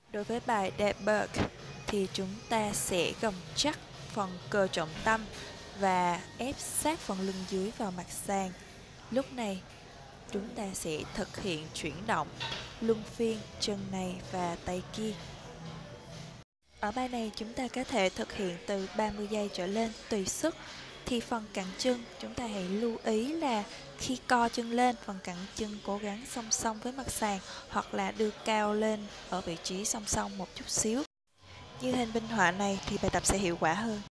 Đối với bài Debug thì chúng ta sẽ gồng chắc phần cơ trọng tâm và ép sát phần lưng dưới vào mặt sàn. Lúc này, chúng ta sẽ thực hiện chuyển động luân phiên chân này và tay kia. Ở bài này chúng ta có thể thực hiện từ 30 giây trở lên tùy sức. Thì phần cẳng chân chúng ta hãy lưu ý là khi co chân lên, phần cẳng chân cố gắng song song với mặt sàn hoặc là đưa cao lên ở vị trí song song một chút xíu. Như hình minh họa này thì bài tập sẽ hiệu quả hơn.